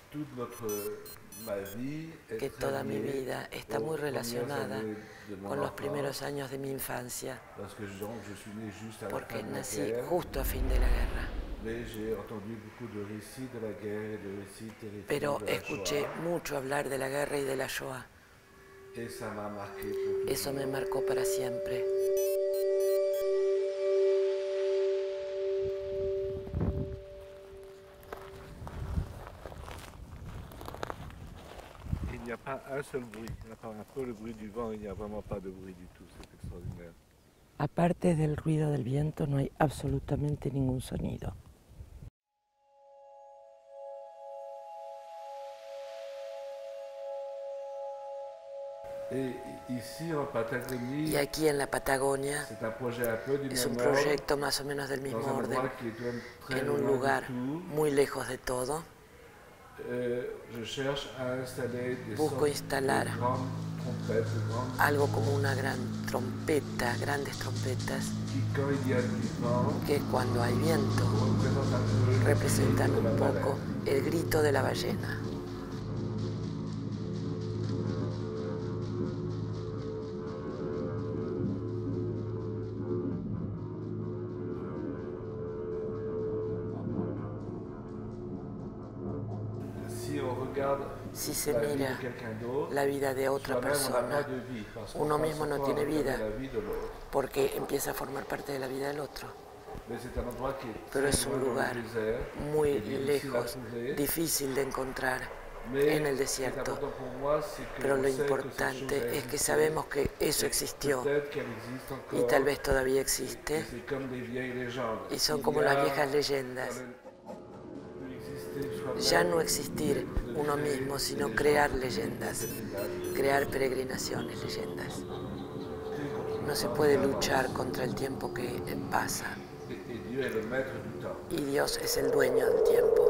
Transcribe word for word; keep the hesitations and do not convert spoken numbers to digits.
que toda mi vida está muy relacionada con los primeros años de mi infancia, porque nací justo a fin de la guerra. Pero escuché mucho hablar de la guerra y de la Shoah. Eso me marcó para siempre. Il n'y a pas un seul bruit, à part un peu le bruit du vent, il n'y a vraiment pas de bruit du tout, c'est extraordinaire. Aparte del ruido del viento, no hay absolutamente ningún sonido. Y aquí en la Patagonia es un proyecto más o menos del mismo orden, en un lugar muy lejos de todo. Busco instalar algo como una gran trompeta, grandes trompetas, que cuando hay viento representan un poco el grito de la ballena. Si se mira la vida de otra persona, uno mismo no tiene vida porque empieza a formar parte de la vida del otro. Pero es un lugar muy lejos, difícil de encontrar en el desierto. Pero lo importante es que sabemos que eso existió y tal vez todavía existe. Y son como las viejas leyendas. Ya no existir uno mismo, sino crear leyendas, crear peregrinaciones, leyendas. No se puede luchar contra el tiempo que pasa. Y Dios es el dueño del tiempo.